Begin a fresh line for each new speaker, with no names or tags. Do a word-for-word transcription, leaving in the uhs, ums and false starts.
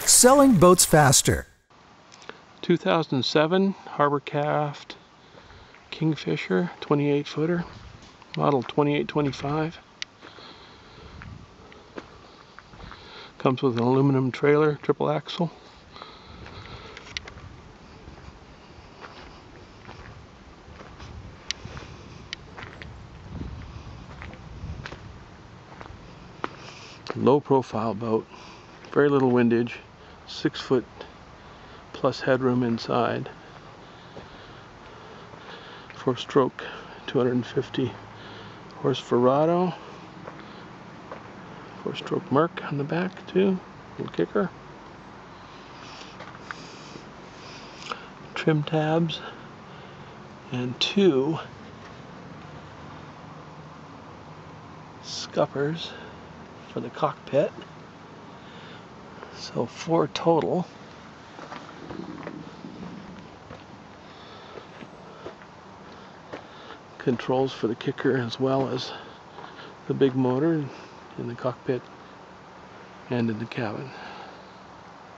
selling boats faster.
two thousand seven Harborcraft Kingfisher twenty-eight footer, model twenty-eight twenty-five. Comes with an aluminum trailer, triple axle. Low profile boat, very little windage, six foot plus headroom inside. Four stroke, two hundred fifty horse Verado. Four stroke Merc on the back too, little kicker. Trim tabs and two scuppers for the cockpit. So four total. Controls for the kicker as well as the big motor in the cockpit and in the cabin.